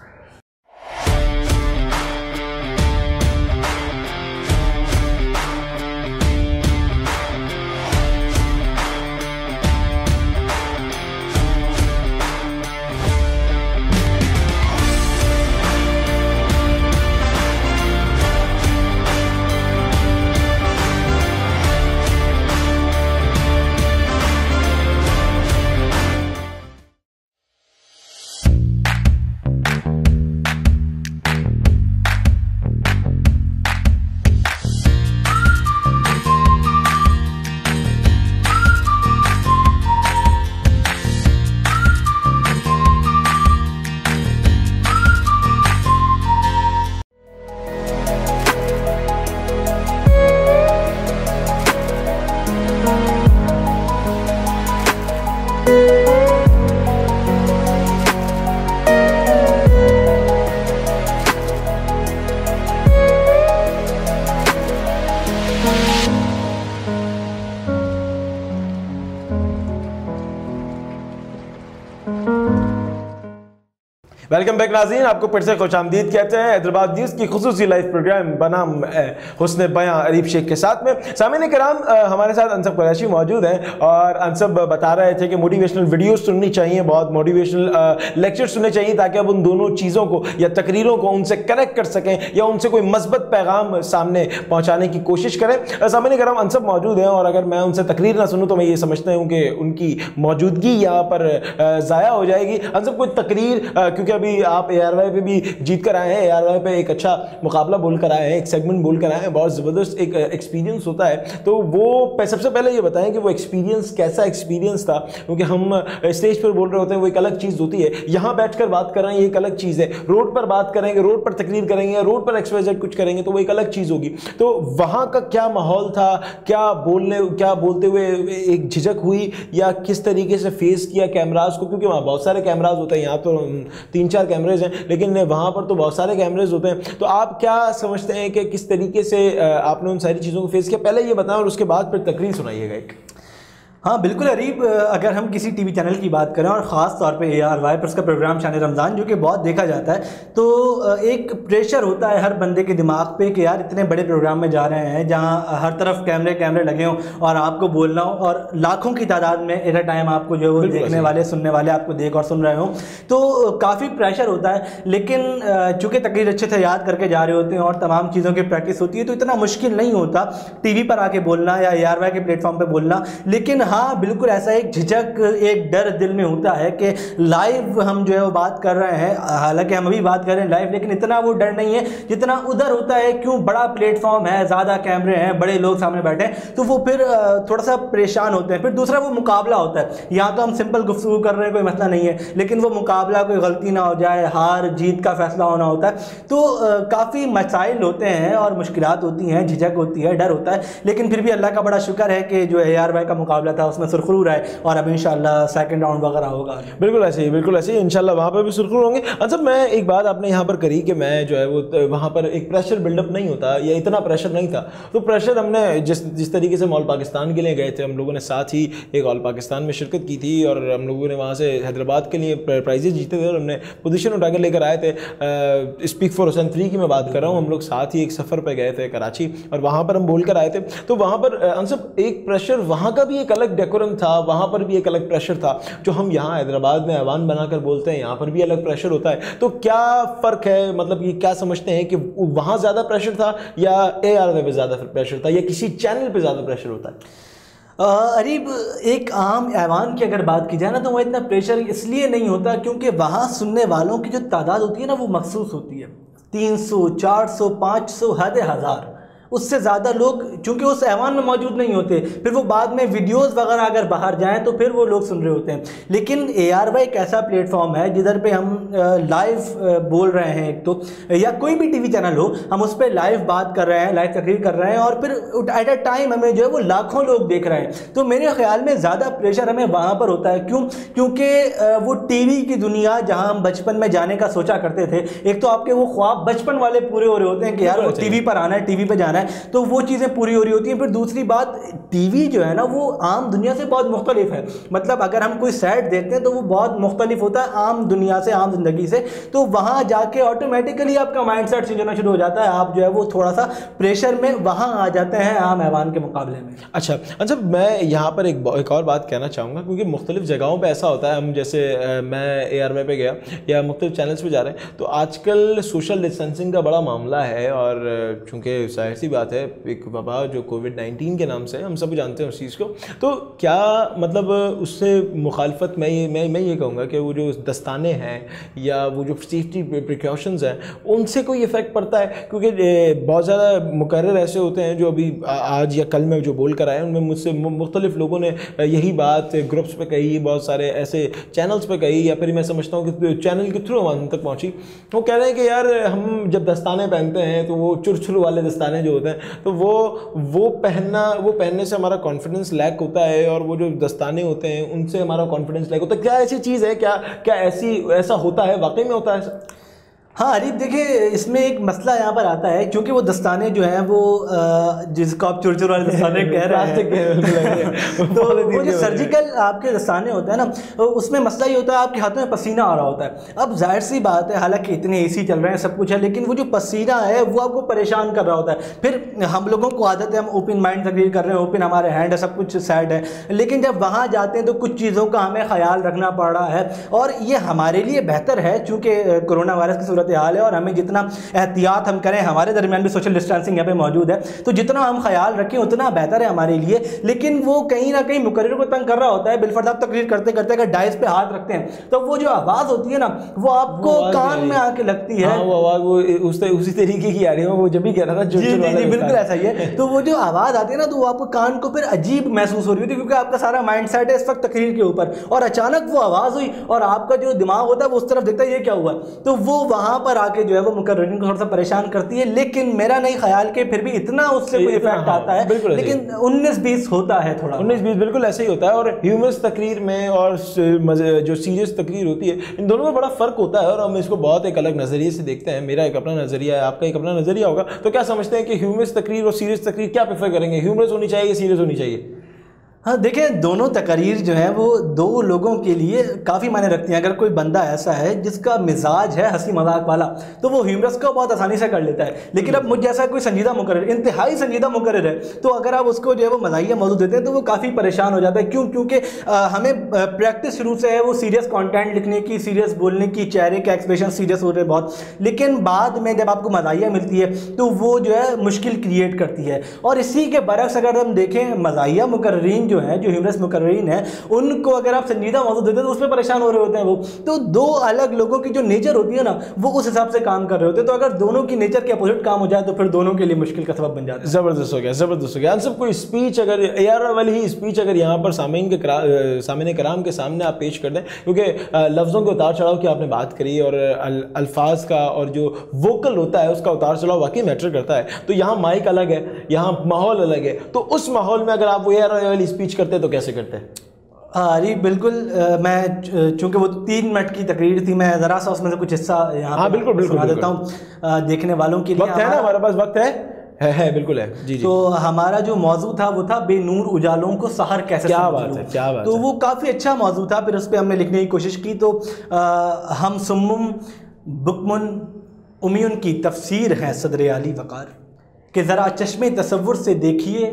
वेलकम बैक नाज़रीन, आपको फिर से खुशामदीद कहते हैं हैदराबाद न्यूज़ की खुसूसी लाइव प्रोग्राम बनाम हुस्न बयां आरिफ शेख के साथ में। सामईन कराम, हमारे साथ अनसब कुरैशी मौजूद हैं और अनसब बता रहे थे कि मोटिवेशनल वीडियोस सुननी चाहिए, बहुत मोटिवेशनल लेक्चर सुनने चाहिए, ताकि अब उन दोनों चीज़ों को या तकरीरों को उनसे कनेक्ट कर सकें या उनसे कोई मस्बत पैगाम सामने पहुँचाने की कोशिश करें। सामईन कराम, अनसब मौजूद हैं और अगर मैं उनसे तकरीर ना सुनूँ तो मैं ये समझता हूँ कि उनकी मौजूदगी यहाँ पर ज़ाया हो जाएगी। अनसब कोई तकरीर, क्योंकि अभी आप ARY पे भी जीत कर आए हैं, ARY पे एक अच्छा मुकाबला बोल कर आए हैं, एक सेगमेंट बोल कर आए हैं, बहुत ज़बरदस्त एक एक्सपीरियंस होता है, तो वो सबसे पहले ये बताएं कि वो एक्सपीरियंस कैसा एक्सपीरियंस था, क्योंकि हम स्टेज पर बोल रहे होते हैं वो एक अलग चीज़ होती है, यहाँ बैठकर बात कर रहे हैं ये एक अलग चीज़ है, रोड पर बात करेंगे, रोड पर तकरीर करेंगे, रोड पर XYZ कुछ करेंगे तो वो एक अलग चीज़ होगी। तो वहाँ का क्या माहौल था, क्या बोलते हुए एक झिझक हुई या किस तरीके से फेस किया कैमराज को, क्योंकि वहाँ बहुत सारे कैमराज होते हैं, यहाँ तो 3-4 कैमरेज हैं लेकिन वहाँ पर तो बहुत सारे कैमरेज होते हैं। तो आप क्या समझते हैं कि किस तरीके से आपने उन सारी चीज़ों को फेस किया, पहले ये बताएं और उसके बाद फिर तकरीर सुनाइएगा एक। हाँ बिल्कुल अरीब, अगर हम किसी टीवी चैनल की बात करें और ख़ास तौर पे ARY पर उसका प्रोग्राम शान रमज़ान जो कि बहुत देखा जाता है, तो एक प्रेशर होता है हर बंदे के दिमाग पे कि यार इतने बड़े प्रोग्राम में जा रहे हैं जहाँ हर तरफ कैमरे लगे हों और आपको बोलना हो और लाखों की तादाद में एट अ टाइम आपको जो वो देखने वाले सुनने वाले आपको देख और सुन रहे हों, तो काफ़ी प्रेशर होता है। लेकिन चूँकि तकरीर अच्छे से याद करके जा रहे होते हैं और तमाम चीज़ों की प्रैक्टिस होती है, तो इतना मुश्किल नहीं होता TV पर आके बोलना या ARY के प्लेटफॉर्म पर बोलना। लेकिन हाँ बिल्कुल ऐसा एक झिझक, एक डर दिल में होता है कि लाइव हम जो है वो बात कर रहे हैं, हालांकि हम अभी बात कर रहे हैं लाइव, लेकिन इतना वो डर नहीं है जितना उधर होता है। क्यों, बड़ा प्लेटफॉर्म है, ज़्यादा कैमरे हैं, बड़े लोग सामने बैठे हैं, तो वो फिर थोड़ा सा परेशान होते हैं। फिर दूसरा वो मुकाबला होता है, यहाँ तो हम सिंपल गुफ्तगू कर रहे हैं, कोई मसला नहीं है, लेकिन वो मुकाबला कोई गलती ना हो जाए, हार जीत का फैसला होना होता है, तो काफ़ी मसाइल होते हैं और मुश्किलात होती हैं, झिझक होती है, डर होता है। लेकिन फिर भी अल्लाह का बड़ा शुक्र है कि जो ARY का मुकाबला था उसमें सुरखरू रहा है और अब इंशाल्लाह सेकंड राउंड वगैरह होगा। बिल्कुल ऐसे ही इंशाल्लाह वहाँ पर भी सुरखरू होंगे। अच्छा, मैं एक बात आपने यहाँ पर करी कि मैं जो है वो वहाँ पर एक प्रेशर बिल्डअप नहीं होता या इतना प्रेशर नहीं था, तो प्रेशर हमने जिस तरीके से ऑल पाकिस्तान के लिए गए थे, हम लोगों ने साथ ही एक ऑल पाकिस्तान में शिरकत की थी और हम लोगों ने वहाँ से हैदराबाद के लिए प्राइजेज जीते थे और हमने पोजीशन उठा कर लेकर आए थे। स्पीक फॉर हुसैन 3 की मैं बात कर रहा हूँ, हम लोग साथ ही एक सफ़र पर गए थे कराची और वहाँ पर हम बोल कर आए थे। तो वहाँ पर अनसब एक प्रेशर, वहाँ का भी एक अलग डेकोरम था, वहाँ पर भी एक अलग प्रेशर था। जो हम यहाँ हैदराबाद में ऐवान बनाकर बोलते हैं, यहाँ पर भी अलग प्रेशर होता है। तो क्या फ़र्क है, मतलब ये क्या समझते हैं कि वहाँ ज़्यादा प्रेशर था या ARY पे ज़्यादा प्रेशर था या किसी चैनल पे ज़्यादा प्रेशर होता है? अरीब, एक आम ऐवान की अगर बात की जाए ना तो वह इतना प्रेशर इसलिए नहीं होता क्योंकि वहाँ सुनने वालों की जो तादाद होती है ना वो मखसूस होती है। 300, 400, 500, हद 1000, उससे ज़्यादा लोग चूंकि उस ऐवान में मौजूद नहीं होते, फिर वो बाद में वीडियोस वगैरह अगर बाहर जाएं तो फिर वो लोग सुन रहे होते हैं। लेकिन ARY एक ऐसा प्लेटफॉर्म है जिधर पे हम लाइव बोल रहे हैं, एक तो या कोई भी टीवी चैनल हो, हम उस पर लाइव बात कर रहे हैं, लाइव तकरीर कर रहे हैं, और फिर एट अ टाइम हमें जो है वो लाखों लोग देख रहे हैं। तो मेरे ख्याल में ज़्यादा प्रेशर हमें वहाँ पर होता है। क्यों? क्योंकि वो टीवी की दुनिया जहाँ हम बचपन में जाने का सोचा करते थे, एक तो आपके वो ख्वाब बचपन वाले पूरे हो रहे होते हैं कि यार वो टीवी पर आना है, टीवी पर जाना है, तो वो चीज़ें पूरी हो रही होती हैं। फिर दूसरी बात, टीवी जो है ना वो आम दुनिया से बहुत मुख्तलिफ है। मतलब अगर हम कोई सेट देखते हैं तो वो बहुत मुख्तलिफ होता है आम दुनिया से, आम जिंदगी से। तो वहाँ जाके ऑटोमेटिकली आपका माइंड सेट चेंज होना शुरू हो जाता है, आप जो है वो थोड़ा सा प्रेशर में वहाँ आ जाते हैं आम ऐवान के मुकाबले में। अच्छा, मैं यहाँ पर एक और बात कहना चाहूँगा, क्योंकि मुख्तलिफ जगहों पर ऐसा होता है, हम जैसे मैं ARY पे गया या मुख्तलिफ चैनल्स पे जा रहे हैं, तो आजकल सोशल डिस्टेंसिंग का बड़ा मामला है। और चूँकि जाहिर सी बात है, एक वबा जो कोविड-19 के नाम से, हम सब जानते हैं उस चीज़ को, तो क्या मतलब उससे मुखालफत मैं ये कहूँगा कि वो जो दस्ताने हैं या वो जो सेफ्टी प्रिकॉशंस हैं उनसे कोई इफ़ेक्ट पड़ता है? क्योंकि बहुत ज़्यादा मुकर्रर ऐसे होते हैं जो अभी आज या कल में जो बोल कर आए, उनमें मुझसे मुख्तलिफ लोगों ने यही बात ग्रुप्स पे कही, बहुत सारे ऐसे चैनल्स पे कही, या फिर मैं समझता हूँ कि चैनल के थ्रू हम तक पहुँची। वो कह रहे हैं कि यार हम जब दस्ताने पहनते हैं तो वो चुरछुर वाले दस्ताने जो होते हैं, तो वो पहनने से हमारा कॉन्फिडेंस लैक होता है, और वो जो दस्ताने होते हैं उनसे हमारा कॉन्फिडेंस लैक होता है। क्या ऐसी चीज़ है? क्या ऐसा होता है? वाकई में होता है? हाँ अरीफ, देखिए इसमें एक मसला यहाँ पर आता है, क्योंकि वो दस्ताने जो हैं वो जिसको आप चुरचुर वाले दस्ताने कह रहे हैं तो वो जो सर्जिकल आपके दस्ताने होते हैं ना, उसमें मसला ये होता है आपके हाथों में पसीना आ रहा होता है। अब जाहिर सी बात है, हालांकि इतने AC चल रहे हैं, सब कुछ है, लेकिन वो जो पसीना है वो आपको परेशान कर रहा होता है। फिर हम लोगों को आदत है, हम ओपन माइंड तकरीर कर रहे हैं, ओपन हमारे हैंड है, सब कुछ सैड है, लेकिन जब वहाँ जाते हैं तो कुछ चीज़ों का हमें ख्याल रखना पड़ रहा है। और ये हमारे लिए बेहतर है चूँकि कोरोना वायरस की हाल है, और हमें जितना एहतियात हम करें, हमारे दरमियान भी सोशल डिस्टेंसिंग यहाँ पे मौजूद है, तो जितना हम ख्याल रखें उतना बेहतर है हमारे लिए। लेकिन वो कहीं ना कहीं मुकर्रर को तंग कर रहा होता है। बिलफर्द आप तकरीर करते करते अगर डाइस पे हाथ रखते हैं तो वो जो आवाज़ होती है ना, वो आपको कान में आके लगती है। वो आवाज़ वो उसी तरीके की आ रही है, वो जब भी कह रहा था। जी बिल्कुल ऐसा ही है। तो वो जो आवाज़ आती है ना, तो वो आपको कान को फिर अजीब महसूस हो रही होती है, क्योंकि आपका सारा माइंड सेट है इस वक्त तकरीर के ऊपर, और अचानक वो आवाज़ हुई और आपका जो दिमाग होता है वो उस तरफ देखता है ये क्या हुआ, तो वो वहाँ पर आके जो है वो मुकर्ररीन को थोड़ा सा परेशान करती है। लेकिन मेरा नहीं ख्याल कि फिर भी इतना उससे कोई इफेक्ट आता है, लेकिन 19-20 होता है, थोड़ा 19-20 बिल्कुल ऐसे ही होता है। और ह्यूमरस तकरीर में और जो सीरियस तकरीर होती है, इन दोनों में बड़ा फ़र्क होता है, और हम इसको बहुत एक अलग नज़रिए से देखते हैं। मेरा एक अपना नज़रिया है, आपका एक अपना नज़रिया होगा। तो क्या समझते हैं कि ह्यूमरस तकरीर और सीरियस तकरीर क्या प्रेफर करेंगे? ह्यूमरस होनी चाहिए, सीरियस होनी चाहिए? हाँ देखें, दोनों तकरीर जो है वो दो लोगों के लिए काफ़ी मायने रखती हैं। अगर कोई बंदा ऐसा है जिसका मिजाज है हंसी मजाक वाला, तो वो ह्यूमरस को बहुत आसानी से कर लेता है। लेकिन अब मुझ जैसा कोई संजीदा मुकर्रर, इंतहाई संजीदा मुकर्रर है, तो अगर आप उसको जो है वो मज़ाहिया मौजूद देते हैं तो वो काफ़ी परेशान हो जाता है। क्यों? क्योंकि हमें प्रैक्टिस शुरू से है वो सीरियस कॉन्टेंट लिखने की, सीरियस बोलने की, चेहरे के एक्सप्रेशन सीरियस हो रहे हैं बहुत, लेकिन बाद में जब आपको मज़ाहिया मिलती है तो वो जो है मुश्किल क्रिएट करती है। और इसी के बरक्स अगर हम देखें, मज़ाहिया मुकर्ररीन जो है, जो ह्यूमरस मुकर्ररीन है, उनको अगर आप संजीदा मौजूद देते हैं तो उसमें परेशान हो रहे होते हैं वो। तो दो अलग लोगों की जो नेचर होती है ना, वो उस हिसाब से काम कर रहे होते हैं। तो अगर दोनों की नेचर के अपोजिट काम हो जाए तो फिर दोनों के लिए मुश्किल का सबब बन जाता है। ज़बरदस्त हो गया, ज़बरदस्त हो गया। सब कोई स्पीच अगर ARY वाली ही स्पीच अगर यहाँ पर सामने कराम के सामने आप पेश कर दें, क्योंकि लफ्ज़ों के उतार चढ़ाव की आपने बात करी, और अल्फाज का और जो वोकल होता है उसका उतार चढ़ाव वाकई मैटर करता है। तो यहाँ माइक अलग है, यहाँ माहौल अलग है, तो उस माहौल में अगर आप वो ARY वाली स्पीच करते हैं तो कैसे करते हैं? अरे बिल्कुल, मैं चूँकि वो 3 मिनट की तकरीर थी, मैं ज़रा सा उसमें से कुछ हिस्सा यहाँ बिल्कुल सुना देता हूँ देखने वालों के लिए। वक्त है ना, हमारे पास वक्त है बिल्कुल है जी। तो हमारा जो मौजू था वो था बेनूर उजालों को सहर कैसे। क्या बात है, क्या बात तो वो काफ़ी अच्छा मौजू था। फिर उस पर हमने लिखने की कोशिश की। तो हम सुम्मुम बुकमुन उम्युन की तफसीर है सदर आली वक़ार, कि ज़रा चश्मे तसव्वुर से देखिए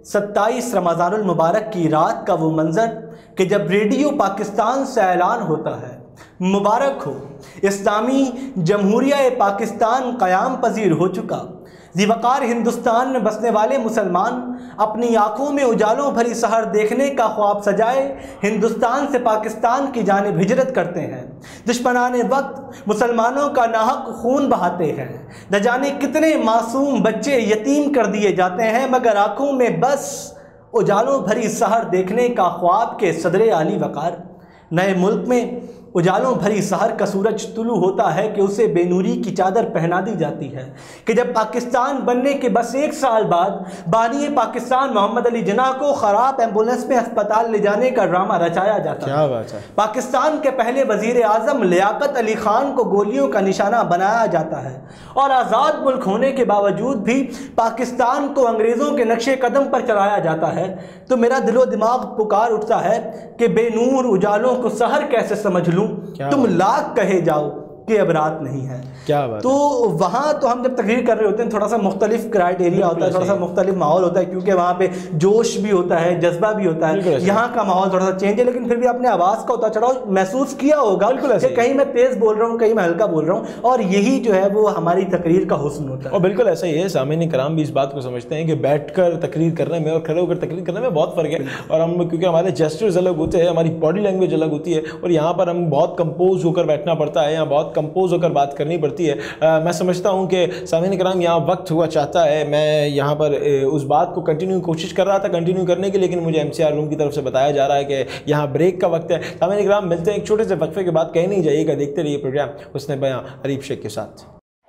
27 रमज़ानुल मुबारक की रात का वो मंज़र, कि जब रेडियो पाकिस्तान से ऐलान होता है मुबारक हो, इस्लामी जमहूरिया पाकिस्तान क़याम पजीर हो चुका। ज़िवकार हिंदुस्तान में बसने वाले मुसलमान अपनी आंखों में उजालों भरी सहर देखने का ख्वाब सजाए हिंदुस्तान से पाकिस्तान की जानिब हिजरत करते हैं। दुश्मनाने वक्त मुसलमानों का नाहक खून बहाते हैं, न जाने कितने मासूम बच्चे यतीम कर दिए जाते हैं, मगर आंखों में बस उजालों भरी सहर देखने का ख्वाब के सदरे आली वकार। नए मुल्क में उजालों भरी सहर का सूरज तुलू होता है कि उसे बेनूरी की चादर पहना दी जाती है कि जब पाकिस्तान बनने के बस 1 साल बाद बानी पाकिस्तान मोहम्मद अली जिन्ना को ख़राब एम्बुलेंस में अस्पताल ले जाने का ड्रामा रचाया जाता है। क्या बात है। पाकिस्तान के पहले वजीर आज़म लियाकत अली खान को गोलियों का निशाना बनाया जाता है और आज़ाद मुल्क होने के बावजूद भी पाकिस्तान को अंग्रेज़ों के नक्शे कदम पर चलाया जाता है। तो मेरा दिलो दिमाग पुकार उठता है कि बेनूर उजालों को सहर कैसे समझ लूं, तुम लाख कहे जाओ कि अब रात नहीं है। क्या बात। तो वहाँ तो हम जब तकरीर कर रहे होते हैं थोड़ा सा मुख्तलिफ क्राइटेरिया होता है, थोड़ा सा मुख्तलिफ माहौल होता है, क्योंकि वहाँ पे जोश भी होता है, जज्बा भी होता है। यहाँ का माहौल थोड़ा सा चेंज है, लेकिन फिर भी आपने आवाज़ का उतार चढ़ाव महसूस किया होगा कि कहीं मैं तेज़ बोल रहा हूँ, कहीं मैं हल्का बोल रहा हूँ, और यही जो है वो हमारी तकरीर का हुस्न होता है। और बिल्कुल ऐसा ही है। सामीन कराम भी इस बात को समझते हैं कि बैठकर तकरीर करने में और खड़े होकर तकरीर करने में बहुत फ़र्क है। और हम क्योंकि हमारे जेस्चर्स अलग होते हैं, हमारी बॉडी लैंग्वेज अलग होती है, और यहाँ पर हम बहुत कंपोज होकर बैठना पड़ता है, यहाँ बहुत कंपोज होकर बात करनी पड़ती है। मैं समझता हूँ कि सामीन कराम यहाँ वक्त हुआ चाहता है। मैं यहाँ पर उस बात को कोशिश कर रहा था कंटिन्यू करने की, लेकिन मुझे MCR रूम की तरफ से बताया जा रहा है कि यहाँ ब्रेक का वक्त है। सामीन कराम मिलते हैं एक छोटे से वक्फे के बाद, कहीं नहीं जाइएगा, देखते रहिए प्रोग्राम हुस्न बयां अरीब शेख के साथ।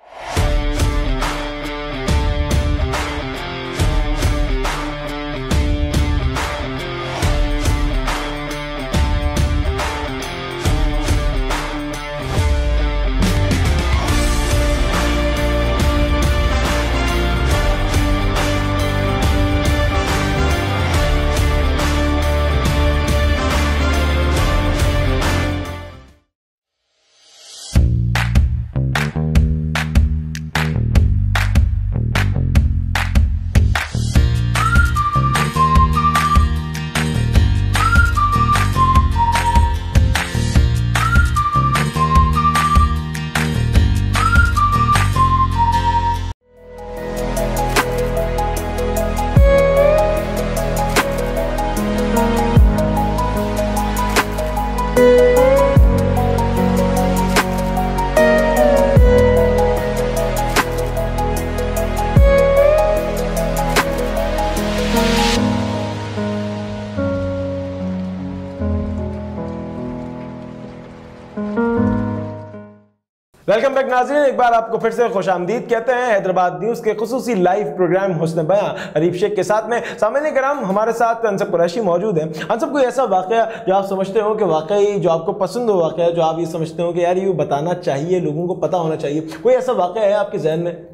वेलकम बैक नाज़रीन, एक बार आपको फिर से खुशामदीद कहते हैं हैदराबाद न्यूज़ के खुसूसी लाइव प्रोग्राम हुस्न बयां अरीब शेख के साथ में। सामने कराम हमारे साथ अनसब कुरैशी मौजूद हैं। अनसब, कोई ऐसा वाक़या जो आप समझते हो कि वाकई जो आपको पसंद हो, वाक़या जो आप ये समझते हो कि यार ये बताना चाहिए, लोगों को पता होना चाहिए, कोई ऐसा वाक़या है आपके जहन में?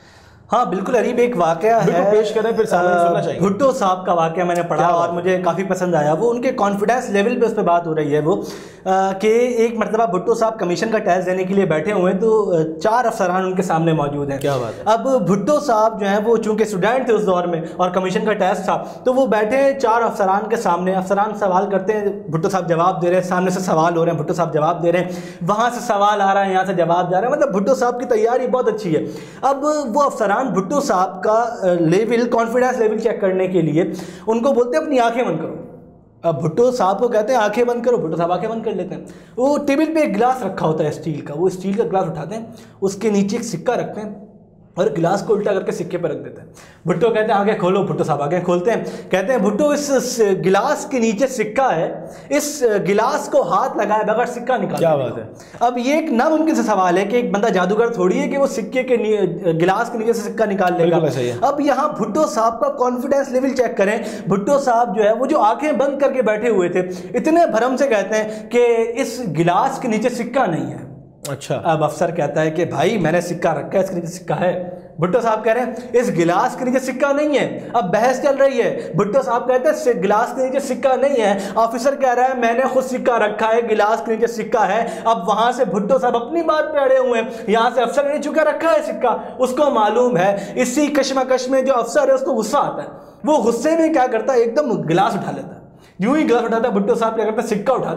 हाँ बिल्कुल अरीब, एक वाक़या है, पेश करें, फिर सुनना चाहिए। भुट्टो साहब का वाक़या मैंने पढ़ा और मुझे काफ़ी पसंद आया। वो उनके कॉन्फिडेंस लेवल पे उस पर बात हो रही है वो कि एक मरतबा भुट्टो साहब कमीशन का टेस्ट देने के लिए बैठे हुए हैं, तो 4 अफसरान उनके सामने मौजूद हैं। क्या बात है। अब भुट्टो साहब जो हैं वो चूँकि स्टूडेंट थे उस दौर में और कमीशन का टेस्ट था, तो वो बैठे 4 अफसरान के सामने। अफसरान सवाल करते हैं, भुट्टो साहब जवाब दे रहे हैं, सामने से सवाल हो रहे हैं, भुट्टो साहब जवाब दे रहे हैं, वहाँ से सवाल आ रहा है, यहाँ से जवाब जा रहा है। मतलब भुट्टो साहब की तैयारी बहुत अच्छी है। अब वो अफसरान भुट्टो साहब का लेवल, कॉन्फिडेंस लेवल चेक करने के लिए उनको बोलते हैं अपनी आंखें बंद करो। अब भुट्टो साहब को कहते हैं आंखें बंद करो, भुट्टो साहब आंखें बंद कर लेते हैं। वो टेबल पे एक गिलास रखा होता है स्टील का, वो स्टील का गिलास उठाते हैं, उसके नीचे एक सिक्का रखते हैं और गिलास को उल्टा करके सिक्के पर रख देते हैं। भुट्टो कहते हैं आंखें खोलो, भुट्टो साहब आंखें खोलते हैं, कहते हैं भुट्टो इस गिलास के नीचे सिक्का है, इस गिलास को हाथ लगाए बगैर सिक्का निकाल। क्या बात है। अब ये एक नामुमकिन सा सवाल है कि एक बंदा जादूगर थोड़ी है कि वो सिक्के के गिलास के नीचे से सिक्का निकाल लेगा। अब यहाँ भुट्टो साहब का कॉन्फिडेंस लेवल चेक करें। भुट्टो साहब जो है वो जो आंखें बंद करके बैठे हुए थे, इतने भरम से कहते हैं कि इस गिलास के नीचे सिक्का नहीं है। अच्छा। अब अफसर कहता है कि भाई मैंने सिक्का रखा है, इसके नीचे सिक्का है। भुट्टो साहब कह रहे हैं इस गिलास के नीचे सिक्का नहीं है। अब बहस चल रही है। भुट्टो साहब कहते हैं गिलास के नीचे सिक्का नहीं है। ऑफिसर कह रहा है मैंने खुद सिक्का रखा है, गिलास के नीचे सिक्का है। अब वहां से भुट्टो साहब अपनी बात पे अड़े हुए हैं, यहां से अफसर ने चुका रखा है सिक्का। उसको मालूम है इसी कश्मकश में जो अफसर है उसको गुस्सा आता है, वो गुस्से में क्या करता है एकदम गिलास उठा लेता है। यूं ही गिलास उठाता है, भुट्टो साहब क्या करते हैं सिक्का उठाते हैं,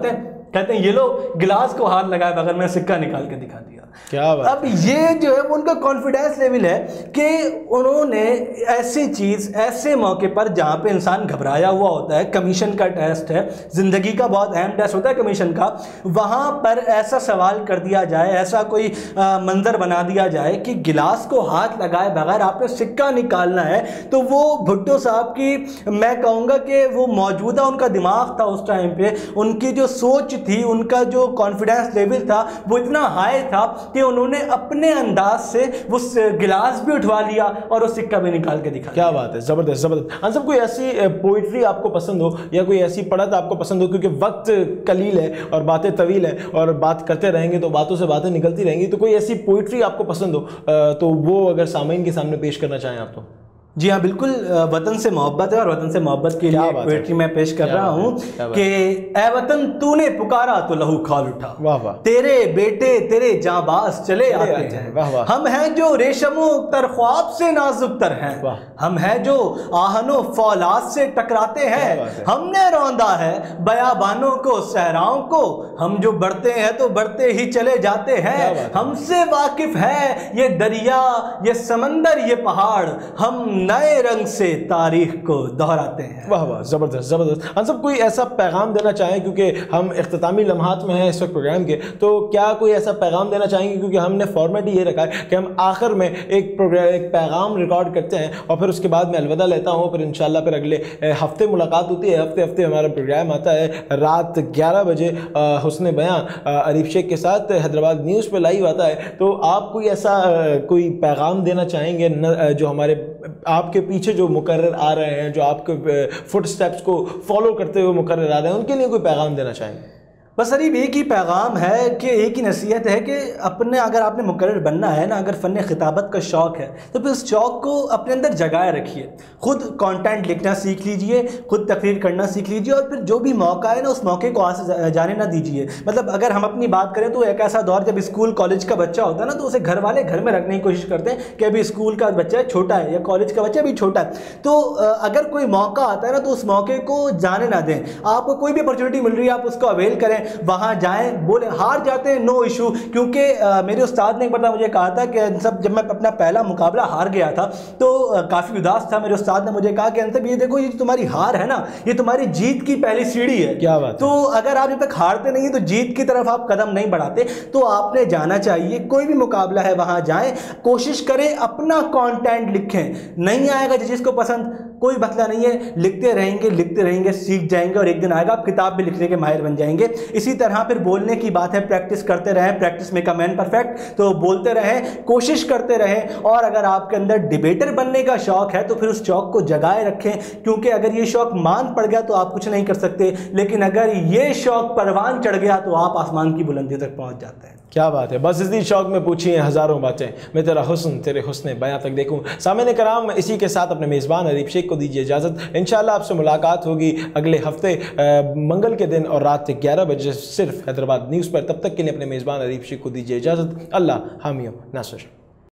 कहते हैं ये लो गिलास को हाथ लगाए बगैर मैं सिक्का निकाल के दिखा दिया। क्या बात। अब ये जो है वो उनका कॉन्फिडेंस लेवल है कि उन्होंने ऐसी चीज़ ऐसे मौके पर जहाँ पे इंसान घबराया हुआ होता है, कमीशन का टेस्ट है, ज़िंदगी का बहुत अहम टेस्ट होता है कमीशन का, वहाँ पर ऐसा सवाल कर दिया जाए, ऐसा कोई मंजर बना दिया जाए कि गिलास को हाथ लगाए बगैर आपने सिक्का निकालना है, तो वो भुट्टो साहब की मैं कहूँगा कि वो मौजूदा उनका दिमाग था उस टाइम पे, उनकी जो सोच थी, उनका जो कॉन्फिडेंस लेवल था वो इतना हाई था कि उन्होंने अपने अंदाज से वो गिलास भी उठवा लिया और वो सिक्का भी निकाल के दिखा। क्या बात है, जबरदस्त जबरदस्त। अंसब कोई ऐसी पोइट्री आपको पसंद हो या कोई ऐसी पढ़त आपको पसंद हो, क्योंकि वक्त कलील है और बातें तवील है और बात करते रहेंगे तो बातों से बातें निकलती रहेंगी, तो कोई ऐसी पोइट्री आपको पसंद हो तो वो अगर सामीन के सामने पेश करना चाहें आप तो। जी हाँ बिल्कुल, वतन से मोहब्बत है और वतन से मोहब्बत के लिए पोएट्री मैं पेश कर रहा हूँ कि ए वतन तूने पुकारा तो लहू खाल उठा, वाह वाह, तेरे बेटे तेरे जाबाज चले आते हैं, वाह वाह, हम हैं जो रेशमो तर ख्वाब से नाजुक तर हैं, हम हैं जो आहनो फौलाद से टकराते हैं, हमने रौंदा है बयाबानों को सहराओं को, हम जो बढ़ते हैं तो बढ़ते ही चले जाते हैं, हमसे वाकिफ है ये दरिया ये समंदर ये पहाड़, हम नए रंग से तारीख को दोहराते हैं। वाह वाह, जबरदस्त जबरदस्त। हम सब कोई ऐसा पैगाम देना चाहें, क्योंकि हम इख्तितामी लम्हात में हैं इस वक्त प्रोग्राम के, तो क्या कोई ऐसा पैगाम देना चाहेंगे, क्योंकि हमने फॉर्मेट ही ये रखा है कि हम आखिर में एक पैगाम रिकॉर्ड करते हैं और फिर उसके बाद मैं अलविदा लेता हूँ, फिर इंशाल्लाह फिर अगले हफ्ते मुलाकात होती है। हफ्ते हफ्ते हमारा प्रोग्राम आता है रात 11 बजे हुस्न बयां आरिफ शेख के साथ हैदराबाद न्यूज़ पर लाइव आता है। तो आप कोई ऐसा कोई पैगाम देना चाहेंगे जो हमारे आपके पीछे जो मुकर्रर आ रहे हैं, जो आपके फुट स्टेप्स को फॉलो करते हुए मुकर्रर आ रहे हैं, उनके लिए कोई पैगाम देना चाहेंगे? बस अरीब एक ही पैगाम है कि एक ही नसीहत है कि अपने अगर आपने मुकर्रर बनना है ना, अगर फ़न खिताबत का शौक़ है तो फिर उस शौक़ को अपने अंदर जगाए रखिए, ख़ुद कंटेंट लिखना सीख लीजिए, ख़ुद तकरीर करना सीख लीजिए और फिर जो भी मौका है ना उस मौके को आगे जाने ना दीजिए। मतलब अगर हम अपनी बात करें तो एक ऐसा दौर जब स्कूल कॉलेज का बच्चा होता है ना, तो उसे घर वाले घर में रखने की कोशिश करते हैं कि अभी स्कूल का बच्चा छोटा है या कॉलेज का बच्चा भी छोटा है, तो अगर कोई मौका आता है ना तो उस मौके को जाने ना दें। आपको कोई भी अपॉर्चुनिटी मिल रही है आप उसको अवेल करें, वहाँ जाएं, बोले हार जाते हैं नो इशू, क्योंकि मेरे उस्ताद ने एक बार मुझे कहा था कि सब जब मैं अपना पहला मुकाबला हार गया था तो काफ़ी उदास था, मेरे उस्ताद ने मुझे कहा कि अंसब ये देखो ये तुम्हारी हार है ना ये तुम्हारी जीत की पहली सीढ़ी है। क्या बात। तो अगर आप जब तक हारते नहीं है तो जीत की तरफ आप कदम नहीं बढ़ाते, तो आपने जाना चाहिए, कोई भी मुकाबला है वहाँ जाएँ, कोशिश करें अपना कॉन्टेंट लिखें, नहीं आएगा जिसको पसंद कोई मसला नहीं है, लिखते रहेंगे सीख जाएंगे और एक दिन आएगा आप किताब भी लिखने के माहिर बन जाएंगे। इसी तरह फिर बोलने की बात है, प्रैक्टिस करते रहें, practice make a man perfect, तो बोलते रहें, कोशिश करते रहें। और अगर आपके अंदर डिबेटर बनने का शौक़ है तो फिर उस शौक़ को जगाए रखें, क्योंकि अगर ये शौक़ मान पड़ गया तो आप कुछ नहीं कर सकते, लेकिन अगर ये शौक़ परवान चढ़ गया तो आप आसमान की बुलंदी तक पहुँच जाते हैं। क्या बात है, बस इसी शौक़ में पूछी हैं हज़ारों बातें, मैं तेरा हुस्न तेरे हुस्न बयां तक देखूं। सामने कराम इसी के साथ अपने मेज़बान आरिफ शेख को दीजिए इजाज़त। इंशाल्लाह आपसे मुलाकात होगी अगले हफ्ते मंगल के दिन और रात 11 बजे सिर्फ हैदराबाद न्यूज़ पर। तब तक के लिए अपने मेज़बान आरिफ शेख को दीजिए इजाज़त। अल्लाह हामी नासिर।